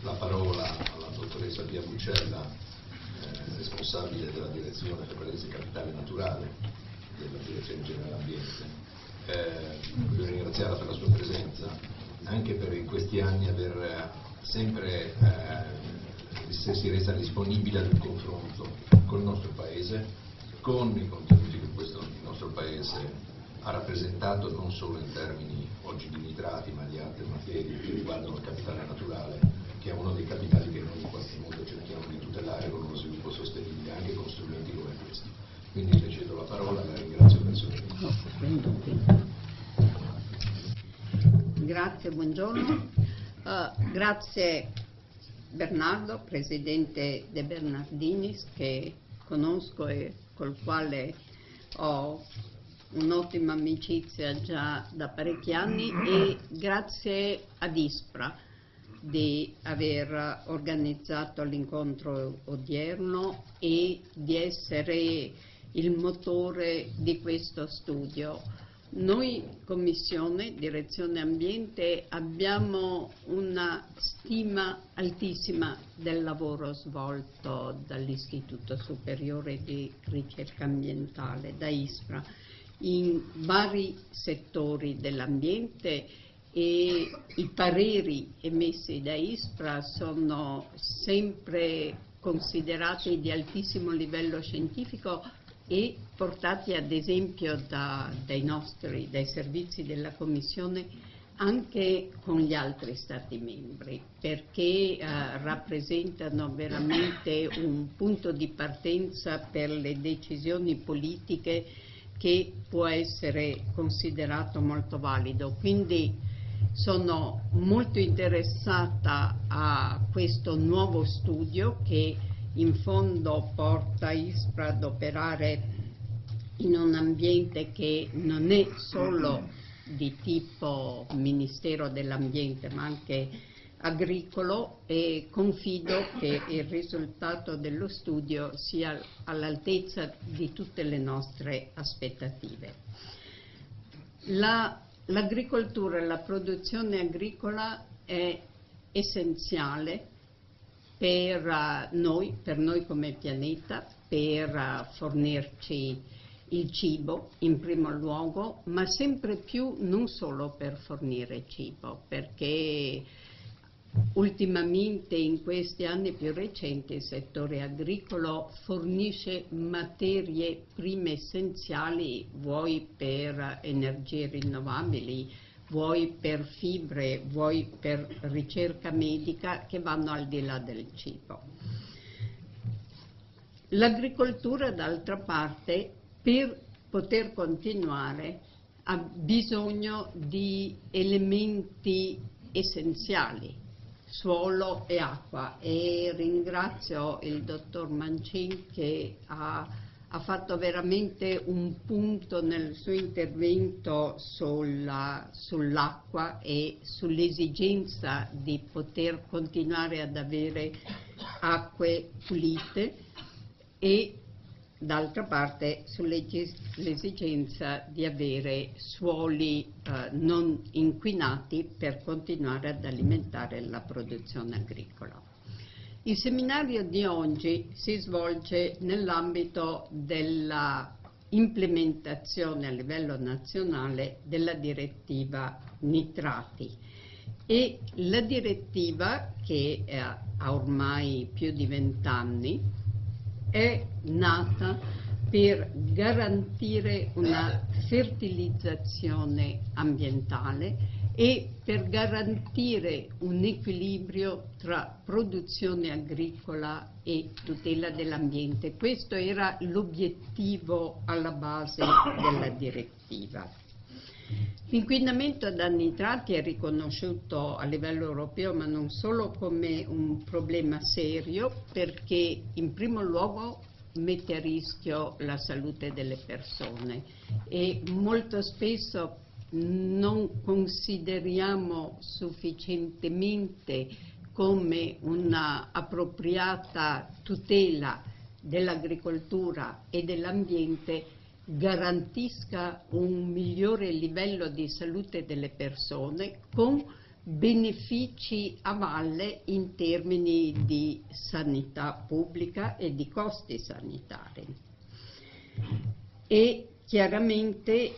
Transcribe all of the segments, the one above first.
la parola alla dottoressa Pia Buccella, responsabile della direzione Ferrarese Capitale Naturale della Direzione Generale Ambiente. Voglio ringraziarla per la sua presenza, anche per in questi anni aver sempre si resa disponibile ad un confronto con il nostro Paese, con i contenuti che questo nostro Paese ha rappresentato non solo in termini oggi di nitrati, ma di altre materie che riguardano il capitale naturale, che è uno dei capitali che noi in qualche modo cerchiamo di tutelare con uno sviluppo sostenibile, anche con strumenti come questi. Quindi le cedo la parola, la ringrazio per il suo intervento. Grazie, buongiorno. Grazie Bernardo, presidente De Bernardinis, che conosco e col quale ho un'ottima amicizia già da parecchi anni, e grazie ad ISPRA di aver organizzato l'incontro odierno e di essere il motore di questo studio. Noi, Commissione, Direzione Ambiente, abbiamo una stima altissima del lavoro svolto dall'Istituto Superiore di Ricerca Ambientale, da ISPRA, in vari settori dell'ambiente, e i pareri emessi da ISPRA sono sempre considerati di altissimo livello scientifico e portati ad esempio dai servizi della Commissione anche con gli altri Stati membri, perché rappresentano veramente un punto di partenza per le decisioni politiche che può essere considerato molto valido. Quindi sono molto interessata a questo nuovo studio che in fondo porta ISPRA ad operare in un ambiente che non è solo di tipo Ministero dell'Ambiente ma anche agricolo, e confido che il risultato dello studio sia all'altezza di tutte le nostre aspettative. L'agricoltura e la produzione agricola è essenziale per noi come pianeta, per fornirci il cibo in primo luogo, ma sempre più non solo per fornire cibo, perché ultimamente in questi anni più recenti il settore agricolo fornisce materie prime essenziali, vuoi per energie rinnovabili, vuoi per fibre, vuoi per ricerca medica, che vanno al di là del cibo. L'agricoltura, d'altra parte, per poter continuare, ha bisogno di elementi essenziali, suolo e acqua, e ringrazio il dottor Mancin che ha fatto veramente un punto nel suo intervento sull'acqua e sull'esigenza di poter continuare ad avere acque pulite, e d'altra parte sull'esigenza di avere suoli non inquinati per continuare ad alimentare la produzione agricola. Il seminario di oggi si svolge nell'ambito della implementazione a livello nazionale della direttiva nitrati, e la direttiva, che ha ormai più di 20 anni, è nata per garantire una fertilizzazione ambientale e per garantire un equilibrio tra produzione agricola e tutela dell'ambiente. Questo era l'obiettivo alla base della direttiva. L'inquinamento da nitrati è riconosciuto a livello europeo, ma non solo, come un problema serio, perché in primo luogo mette a rischio la salute delle persone, e molto spesso non consideriamo sufficientemente come una appropriata tutela dell'agricoltura e dell'ambiente garantisca un migliore livello di salute delle persone, con benefici a valle in termini di sanità pubblica e di costi sanitari. E chiaramente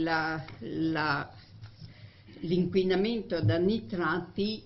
l'inquinamento da nitrati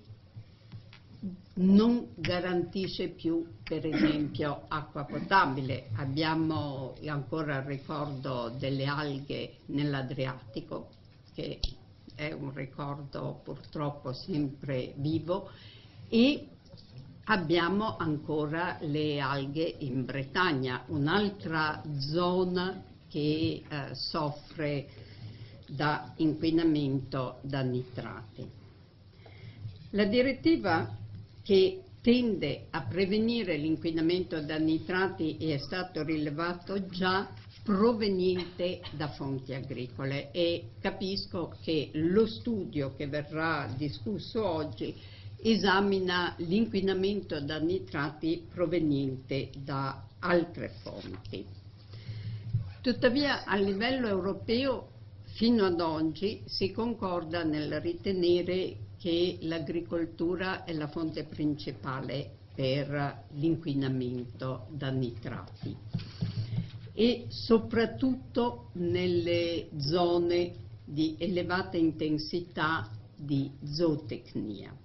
non garantisce più, per esempio, acqua potabile. Abbiamo ancora il ricordo delle alghe nell'Adriatico, che è un ricordo purtroppo sempre vivo, e abbiamo ancora le alghe in Bretagna, un'altra zona che soffre da inquinamento da nitrati. La direttiva che tende a prevenire l'inquinamento da nitrati è stato rilevato già proveniente da fonti agricole, e capisco che lo studio che verrà discusso oggi esamina l'inquinamento da nitrati proveniente da altre fonti. Tuttavia, a livello europeo, fino ad oggi si concorda nel ritenere che l'agricoltura è la fonte principale per l'inquinamento da nitrati, e soprattutto nelle zone di elevata intensità di zootecnia.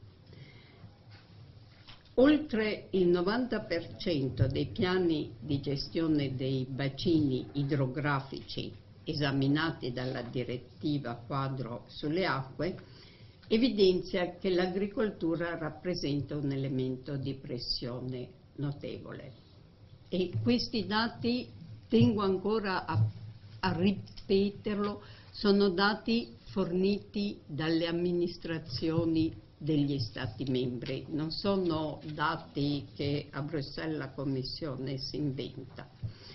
Oltre il 90% dei piani di gestione dei bacini idrografici esaminati dalla direttiva quadro sulle acque evidenzia che l'agricoltura rappresenta un elemento di pressione notevole. E questi dati, tengo ancora a ripeterlo, sono dati forniti dalle amministrazioni degli Stati membri, non sono dati che a Bruxelles la Commissione si inventa.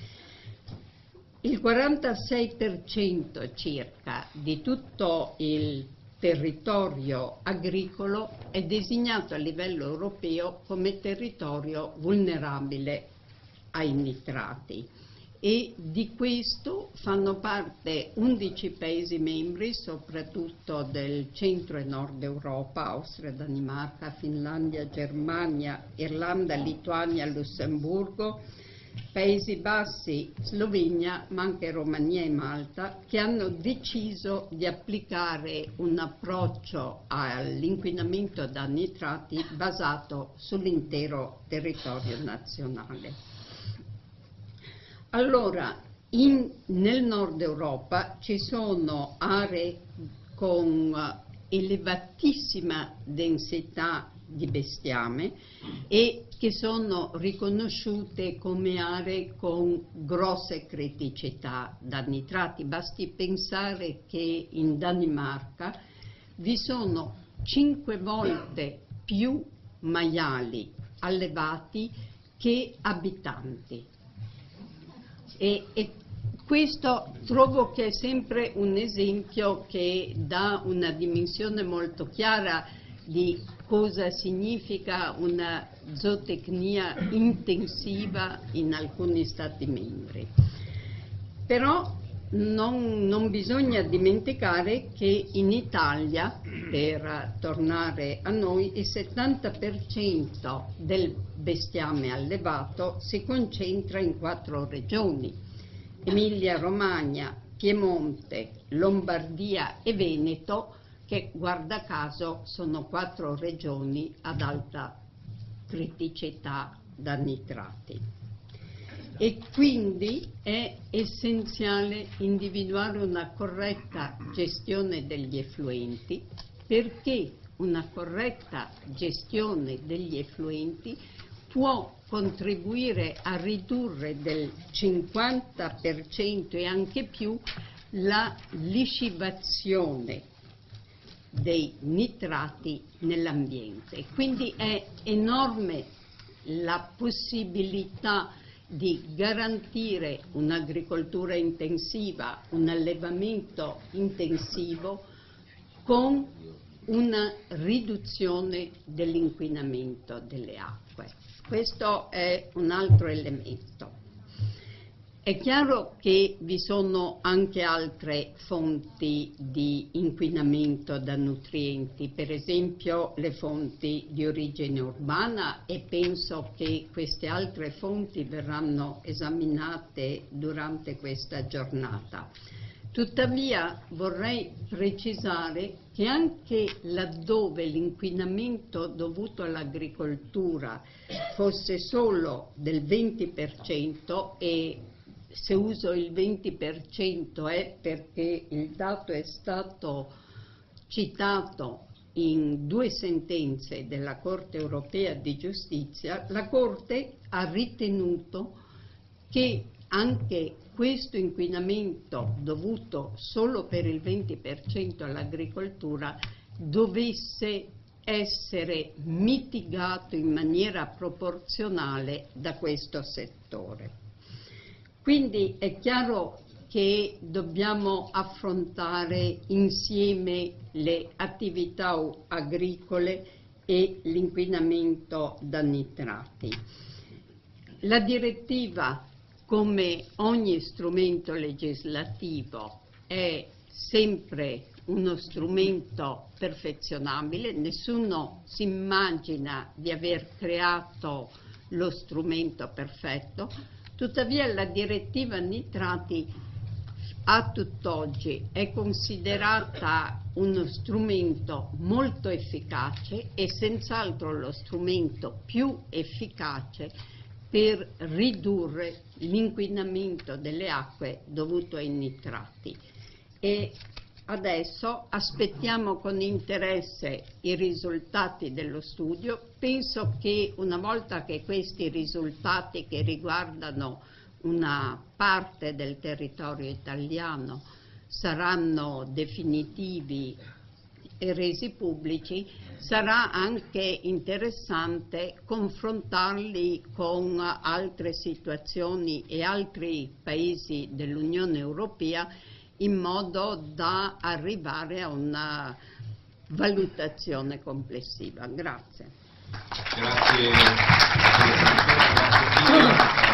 Il 46% circa di tutto il territorio agricolo è designato a livello europeo come territorio vulnerabile ai nitrati, e di questo fanno parte 11 Paesi membri, soprattutto del centro e nord Europa: Austria, Danimarca, Finlandia, Germania, Irlanda, Lituania, Lussemburgo, Paesi Bassi, Slovenia, ma anche Romania e Malta, che hanno deciso di applicare un approccio all'inquinamento da nitrati basato sull'intero territorio nazionale. Allora, nel nord Europa ci sono aree con elevatissima densità di bestiame e che sono riconosciute come aree con grosse criticità da nitrati. Basti pensare che in Danimarca vi sono 5 volte più maiali allevati che abitanti. E questo trovo che è sempre un esempio che dà una dimensione molto chiara di cosa significa una zootecnia intensiva in alcuni Stati membri. Però non bisogna dimenticare che in Italia, per tornare a noi, il 70% del bestiame allevato si concentra in 4 regioni: Emilia Romagna, Piemonte, Lombardia e Veneto, che guarda caso sono 4 regioni ad alta criticità da nitrati. E quindi è essenziale individuare una corretta gestione degli effluenti, perché una corretta gestione degli effluenti può contribuire a ridurre del 50% e anche più la liscivazione dei nitrati nell'ambiente. Quindi è enorme la possibilità di garantire un'agricoltura intensiva, un allevamento intensivo con una riduzione dell'inquinamento delle acque. Questo è un altro elemento. È chiaro che vi sono anche altre fonti di inquinamento da nutrienti, per esempio le fonti di origine urbana, e penso che queste altre fonti verranno esaminate durante questa giornata. Tuttavia vorrei precisare che anche laddove l'inquinamento dovuto all'agricoltura fosse solo del 20%, e se uso il 20% è perché il dato è stato citato in 2 sentenze della Corte europea di giustizia, la Corte ha ritenuto che anche questo inquinamento dovuto solo per il 20% all'agricoltura dovesse essere mitigato in maniera proporzionale da questo settore. Quindi è chiaro che dobbiamo affrontare insieme le attività agricole e l'inquinamento da nitrati. La direttiva, come ogni strumento legislativo, è sempre uno strumento perfezionabile, nessuno si immagina di aver creato lo strumento perfetto, tuttavia la direttiva nitrati a tutt'oggi è considerata uno strumento molto efficace e senz'altro lo strumento più efficace per ridurre l'inquinamento delle acque dovuto ai nitrati. E adesso aspettiamo con interesse i risultati dello studio. Penso che una volta che questi risultati, che riguardano una parte del territorio italiano, saranno definitivi e resi pubblici, sarà anche interessante confrontarli con altre situazioni e altri paesi dell'Unione Europea, in modo da arrivare a una valutazione complessiva. Grazie. Grazie.